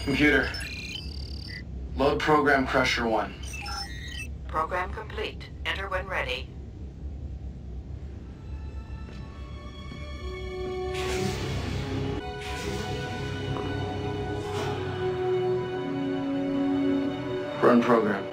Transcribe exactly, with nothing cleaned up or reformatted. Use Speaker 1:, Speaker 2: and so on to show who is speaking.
Speaker 1: Computer, load program Crusher one.
Speaker 2: Program complete. Enter when ready.
Speaker 1: Run program.